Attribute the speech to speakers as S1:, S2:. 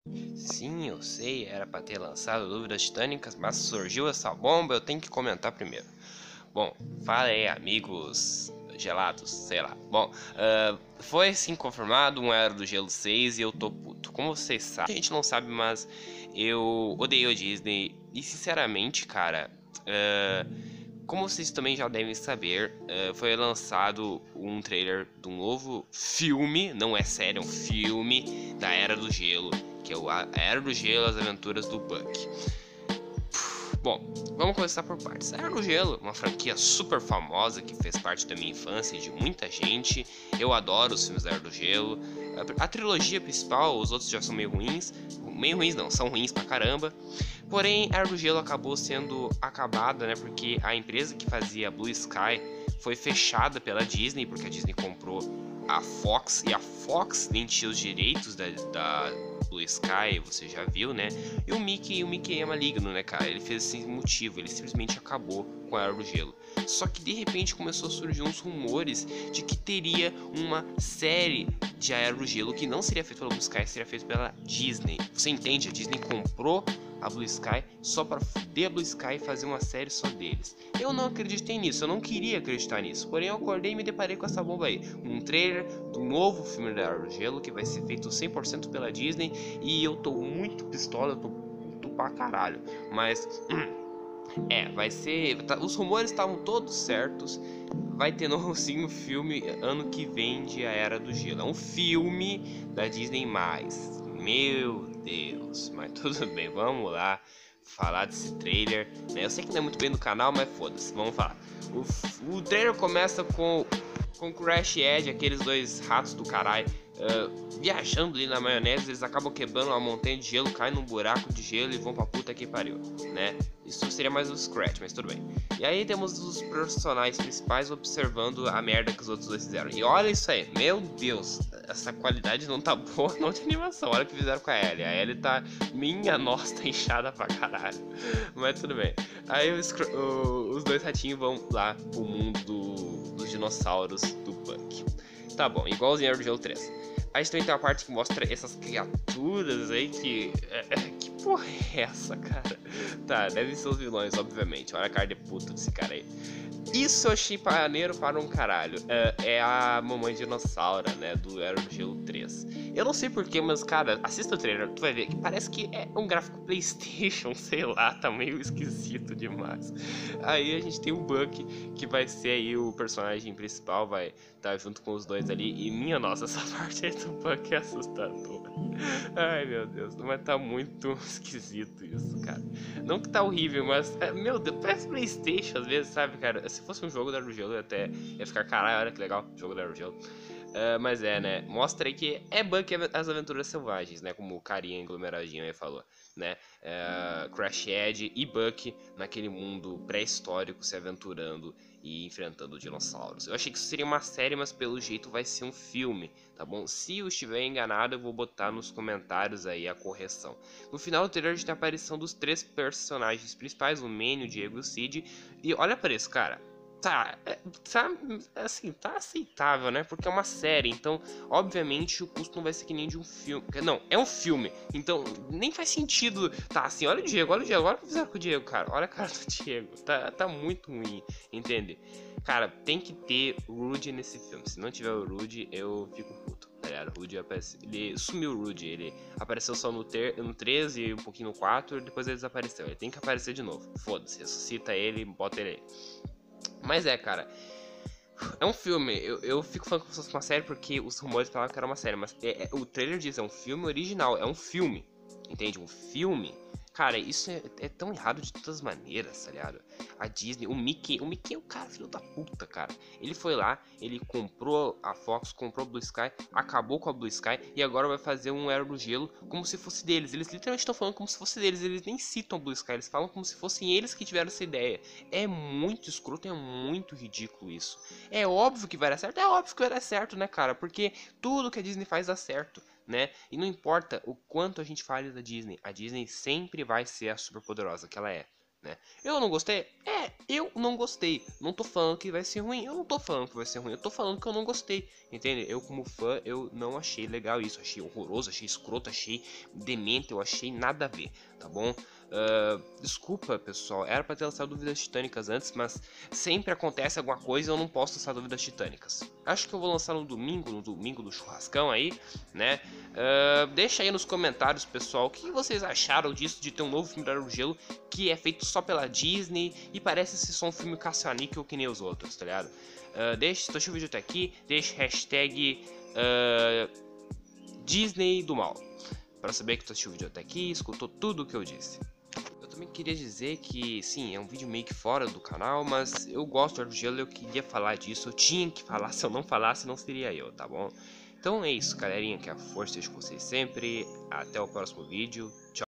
S1: Sim, eu sei, era pra ter lançado Dúvidas Titânicas, mas surgiu essa bomba, eu tenho que comentar primeiro. Bom, fala aí, amigos gelados, sei lá. Bom, foi sim confirmado um Era do Gelo 6 e eu tô puto. Como vocês sabem, a gente não sabe, mas eu odeio a Disney e sinceramente, cara, como vocês também já devem saber, foi lançado um trailer de um novo filme, não é série, é um filme da Era do Gelo, que é a Era do Gelo, as aventuras do Buck. Bom, vamos começar por partes. Era do Gelo, uma franquia super famosa que fez parte da minha infância e de muita gente. Eu adoro os filmes da Era do Gelo. A trilogia principal, os outros já são meio ruins. Meio ruins não, são ruins pra caramba. Porém, a Era do Gelo acabou sendo acabada, né? Porque a empresa que fazia Blue Sky foi fechada pela Disney, porque a Disney comprou a Fox e a Fox nem tinha os direitos da Blue Sky, você já viu, né? E o Mickey é maligno, né, cara? Ele fez esse motivo, ele simplesmente acabou com a Era do Gelo. Só que de repente começou a surgir uns rumores de que teria uma série de A Era do Gelo que não seria feita pela Blue Sky, seria feita pela Disney. Você entende? A Disney comprou a Blue Sky só para foder a Blue Sky e fazer uma série só deles. Eu não acreditei nisso, eu não queria acreditar nisso. Porém, eu acordei e me deparei com essa bomba aí. Um trailer do novo filme da Era do Gelo que vai ser feito 100% pela Disney e eu tô muito pistola, eu tô puto pra caralho. Mas vai ser. Os rumores estavam todos certos. Vai ter novo sim o filme ano que vem de A Era do Gelo. É um filme da Disney+. Meu Deus. Mas tudo bem, vamos lá falar desse trailer. Né? Eu sei que não é muito bem do canal, mas foda-se, vamos falar. O trailer começa com Crash e Ed, aqueles dois ratos do caralho, viajando ali na maionese. Eles acabam quebrando uma montanha de gelo, caem num buraco de gelo e vão pra puta que pariu, né? Isso seria mais um Scratch, mas tudo bem. E aí temos os personagens principais observando a merda que os outros dois fizeram. E olha isso aí, meu Deus, essa qualidade não tá boa não de animação. Olha o que fizeram com a Ellie. A Ellie tá, minha nossa, tá inchada pra caralho. Mas tudo bem. Aí os dois ratinhos vão lá pro mundo dos dinossauros do Buck. Tá bom, igualzinho Era do Gelo 3. A gente também tem uma parte que mostra essas criaturas aí que. Que porra é essa, cara? Tá, devem ser os vilões, obviamente. Olha a cara de puta desse cara aí. Isso eu achei maneiro para um caralho. É a Mamãe Dinossauro, né? Do Era do Gelo 3. Eu não sei porquê, mas, cara, assista o trailer, tu vai ver que parece que é um gráfico PlayStation, sei lá, tá meio esquisito demais. Aí a gente tem o Buck, que vai ser aí o personagem principal, vai estar junto com os dois ali. E minha nossa, essa parte aí do Buck é assustadora. Ai meu Deus, mas tá muito esquisito isso, cara. Não que tá horrível, mas, meu Deus, parece PlayStation às vezes, sabe, cara? Se fosse um jogo da Arugelo, eu até ia ficar, caralho, olha que legal, jogo da Arugelo. Mas né? Mostra aí que é Buck as aventuras selvagens, né? Como o carinha aglomeradinho aí falou, né? Crash Ed e Buck naquele mundo pré-histórico se aventurando e enfrentando dinossauros. Eu achei que isso seria uma série, mas pelo jeito vai ser um filme, tá bom? Se eu estiver enganado, eu vou botar nos comentários aí a correção. No final do trailer a gente tem a aparição dos três personagens principais, o Manny, o Diego e o Cid. E olha para isso, cara. Tá, assim, tá aceitável, né? Porque é uma série, então, obviamente, o custo não vai ser que nem de um filme. Não, é um filme, então nem faz sentido. Tá, assim, olha o Diego, olha o que fizeram com o Diego, cara. Olha a cara do Diego, tá muito ruim, entende? Cara, tem que ter o Rudy nesse filme. Se não tiver o Rudy, eu fico puto. Tá ligado? O Rudy aparece. Ele sumiu o Rudy, ele apareceu só no 13 e um pouquinho no 4, depois ele desapareceu. Ele tem que aparecer de novo. Foda-se, ressuscita ele e bota ele aí. Mas cara, é um filme. Eu fico falando como se fosse uma série porque os rumores falavam que era uma série, mas o trailer diz, é um filme original, é um filme. Entende? Um filme. Cara, isso é tão errado de todas as maneiras, tá ligado? A Disney, o Mickey é o cara, filho da puta, cara. Ele foi lá, ele comprou a Fox, comprou a Blue Sky, acabou com a Blue Sky e agora vai fazer um Era do Gelo como se fosse deles. Eles literalmente estão falando como se fosse deles, eles nem citam a Blue Sky, eles falam como se fossem eles que tiveram essa ideia. É muito escroto, é muito ridículo isso. É óbvio que vai dar certo, é óbvio que vai dar certo, né, cara? Porque tudo que a Disney faz dá certo, né? E não importa o quanto a gente fale da Disney, a Disney sempre vai ser a super poderosa que ela é, né? Eu não gostei? Eu não gostei. Não tô falando que vai ser ruim. Eu não tô falando que vai ser ruim. Eu tô falando que eu não gostei. Entende? Eu, como fã, eu não achei legal isso. Achei horroroso, achei escroto, achei demente. Eu achei nada a ver, tá bom? Desculpa, pessoal. Era pra ter lançado Dúvidas Titânicas antes, mas sempre acontece alguma coisa e eu não posso lançar Dúvidas Titânicas. Acho que eu vou lançar no domingo do churrascão aí, né? Deixa aí nos comentários, pessoal, o que vocês acharam disso, de ter um novo filme do Era do Gelo que é feito só pela Disney e parece ser só um filme caça-níquel que nem os outros, tá ligado? Se tu achou o vídeo até aqui, deixa hashtag Disney do Mal, pra saber que tu assistiu o vídeo até aqui e escutou tudo o que eu disse. Eu também queria dizer que, sim, é um vídeo meio que fora do canal, mas eu gosto do Era do Gelo e eu queria falar disso, eu tinha que falar, se eu não falasse não seria eu, tá bom? Então é isso, galerinha, que a força esteja com vocês sempre, até o próximo vídeo, tchau.